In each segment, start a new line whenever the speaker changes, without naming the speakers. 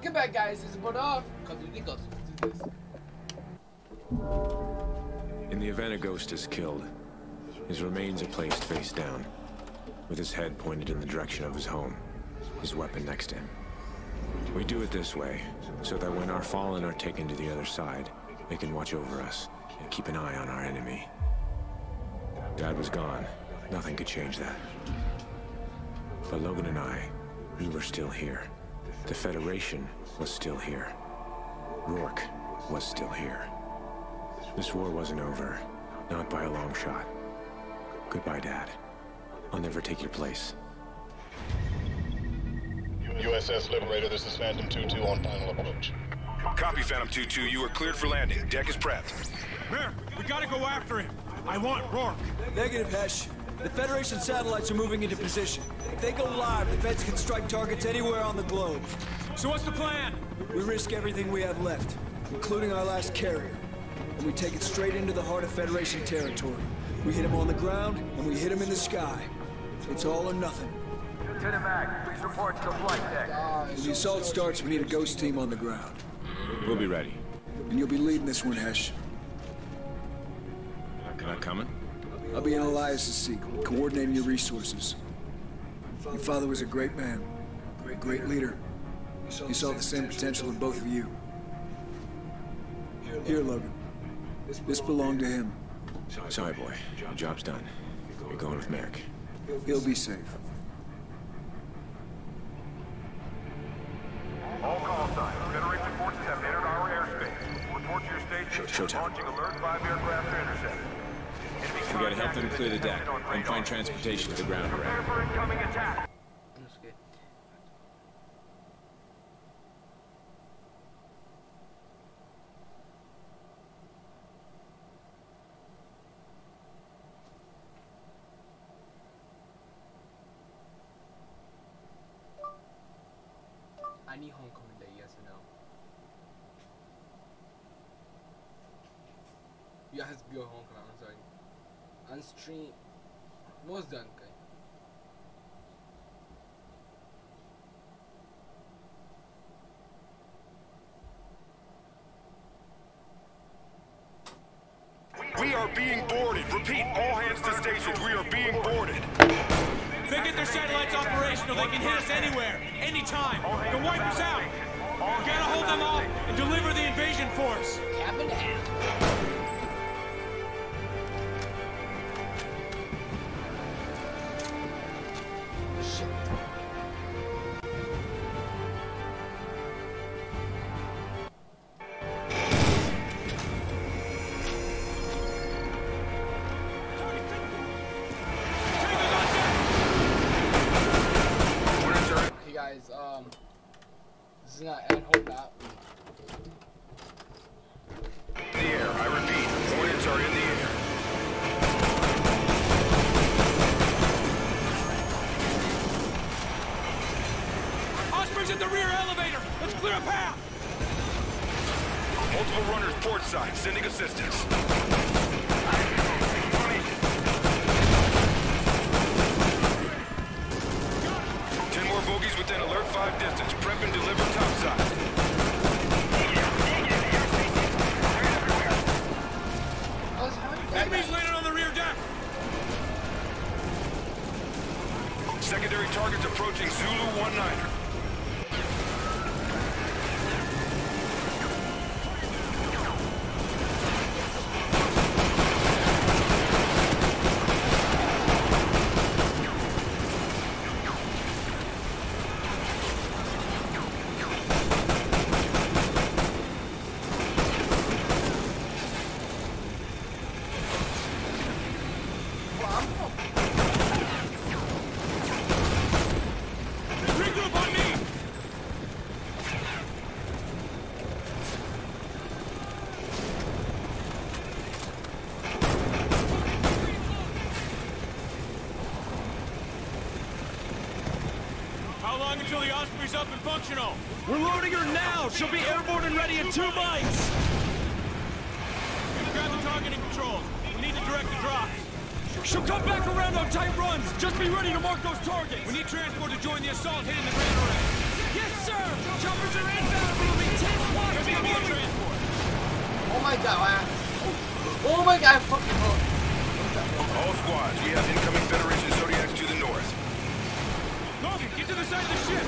Welcome back, guys. It's Bodov. Call of Duty Ghosts. Let's do this.
In the event a ghost is killed, his remains are placed face down, with his head pointed in the direction of his home, his weapon next to him. We do it this way, so that when our fallen are taken to the other side, they can watch over us and keep an eye on our enemy. Dad was gone. Nothing could change that. But Logan and I, we were still here. The Federation was still here. Rourke was still here. This war wasn't over. Not by a long shot. Goodbye, Dad. I'll never take your place.
USS Liberator, this is Phantom 2-2 on final approach.
Copy, Phantom 2-2. You are cleared for landing. Deck is prepped.
Merrick, we gotta go after him. I want Rourke.
Negative, Hesh. The Federation satellites are moving into position. If they go live, the Feds can strike targets anywhere on the globe.
So what's the plan?
We risk everything we have left, including our last carrier. And we take it straight into the heart of Federation territory. We hit him on the ground, and we hit him in the sky. It's all or nothing.
Lieutenant Mack, please report to the flight deck.
When the assault starts, we need a ghost team on the ground.
We'll be ready.
And you'll be leading this one, Hesh.
Not coming?
I'll be in Elias's seat, coordinating your resources. Your father was a great man, great leader. He saw the same potential in both of you. Here, Logan. This belonged to him.
Sorry, boy. The job's done. You're going with Merrick.
He'll be safe.
All call signs. Federation forces have entered our airspace. Report to your station.
Showtime.
Launching alert 5 aircraft to intercept.
We gotta help them clear the deck and find transportation to the ground
Prepare
around.
for incoming attack.
I need Homecoming Day, yes or no? You guys go Homecoming, I'm sorry. On stream. What's done, okay?
We are being boarded. Repeat, all hands to stations. We are being boarded.
If they get their satellites operational, they can hit us anywhere, anytime. They'll wipe us out. We gotta hold them off and deliver the invasion force.
Cabin hand. This is not, I hope not.
In the air. I repeat, Hornets are in the air.
Osprey's at the rear elevator. Let's clear a path.
Multiple runners port side, sending assistance. 10 more bogies within alert 5 distance. Prep and deliver topside.
Enemies landed on the rear deck.
Secondary targets approaching Zulu 19er.
Regroup on me. How long until the Osprey's up and functional?
We're loading her now! She'll be airborne and ready in 2 bites!
Grab the targeting controls. We need to direct the drops.
She'll come back around on tight runs! Just be ready to mark those targets!
We need transport to join the assault hitting the Grand Array.
Yes, sir! Choppers are inbound!
god! Oh my god! Fucking hell!
All squads, we have incoming Federation Zodiacs to the north.
Logan, get to the side of the ship!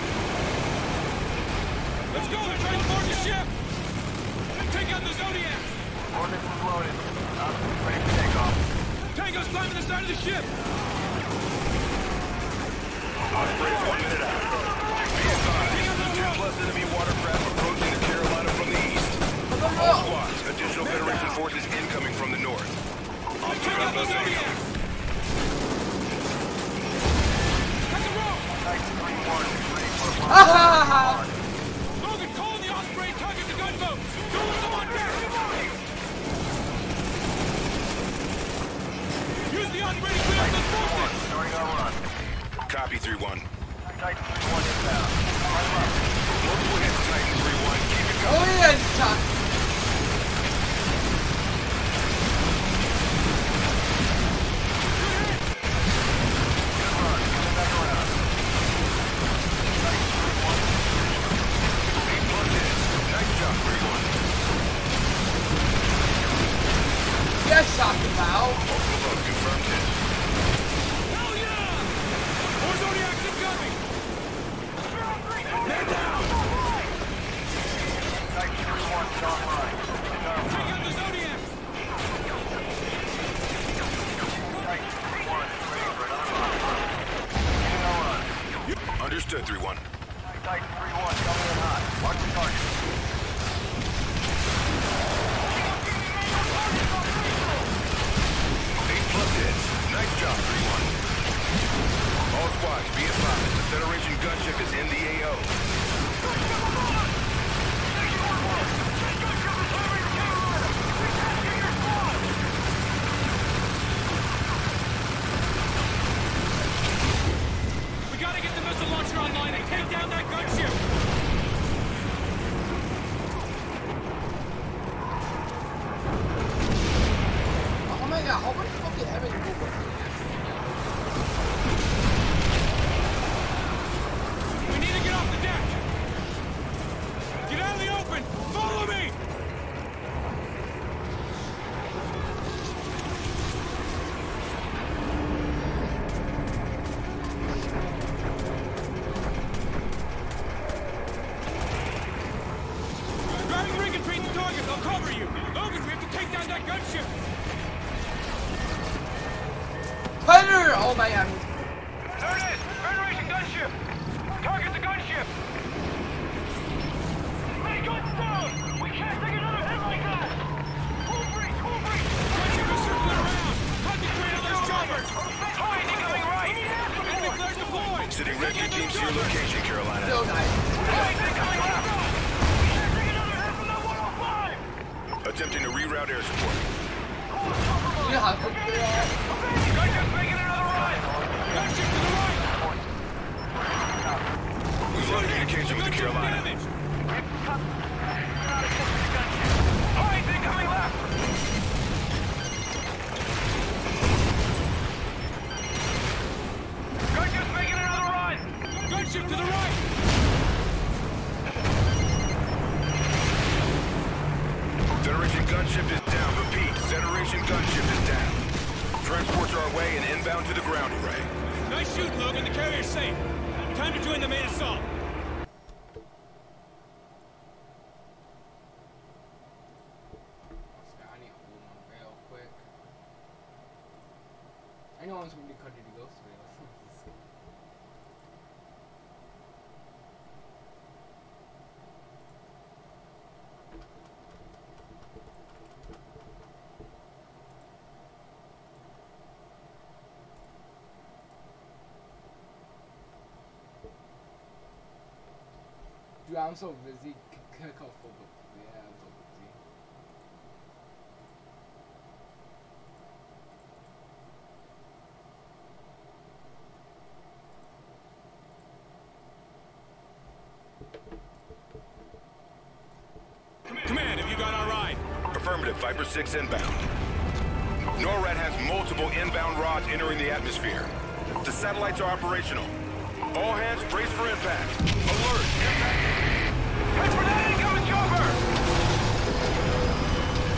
Let's go! They're trying to board the ship! Take out the Zodiacs!
Ordnance is loaded. Ready for takeoff.
Tango's climbing the side of the ship!
Osprey's 1 minute out. Be advised, 2+ enemy watercraft approaching the Carolina from the east. All squads, additional Federation forces incoming from the north.
Take out the Zodiacs! Cut the rope!
Titan 3-1 is ready for a
Ah!
Logan, call in the Osprey and target the gunboat! Don't let them on deck! Use the Osprey to clear up those forces!
starting our run.
Copy 3-1.
Titan 3-1 inbound. Climb up.
Multiple hits, Titan 3-1. Keep it
Oh
going.
yeah, it's tough.
Good run. Coming back around. Titan 3-1.
8+ hits. Nice job, 3-1.
Yes, talking about.
Multiple votes confirmed hit.
Hell yeah! More Zodiacs incoming! Man down!
Titan 3-1 is online.
Take out the Zodiacs!
Titan 3-1 is ready for another run. Beginning our run.
Understood, 3-1.
Titan 3-1 coming in hot. Watch the target.
Nice job, 3-1. All squads, be advised. The Federation gunship is in the AO.
We gotta get the missile launcher online and take down that gunship!
Oh my god, how much fucking heavy is this?
We need to get off the deck! Get out of the open! Follow me! Grabbing rig and treat the target, I'll cover you! Logan, we have to take down that gunship!
Hunter! Oh my god.
There it is! Federation gunship! Target the gunship! Hey, guns down! We can't take another hit like that! Full breach! Full breach! Gunship is circling around! Concentrate on those choppers! Fire incoming right! Enemy flares deployed!
Sending rescue teams to your location, Carolina.
So nice.
Fire incoming left! We can't take another hit from that 105!
Attempting to reroute air support.
You know how quick they are.
Gunship's making another run! Gunship to the right!
We've lost communication with the
Gunship
Carolina.
damaged! Fire incoming left! Gunship's making another run! Gunship to the right!
Federation gunship is down. Repeat, Federation gunship is down. Transports are away and inbound to the ground array.
Nice shoot, Logan. The carrier's safe. Time to join the main assault.
I need to hold one real quick. I know I'm going to be cut to go through. Dude, I'm so busy. Yeah, I'm so busy.
Command, have you got our ride?
Affirmative, Viper 6 inbound. NORAD has multiple inbound rods entering the atmosphere. The satellites are operational. All hands brace for impact. Alert! Impact!
Head for that incoming chopper!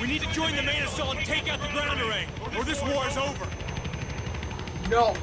We need to join the main assault and take out the ground array, or this war is over.
No.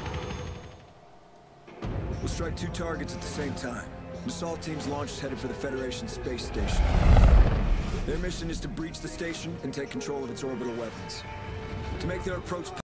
We'll strike 2 targets at the same time. An assault team's launched headed for the Federation space station. Their mission is to breach the station and take control of its orbital weapons. To make their approach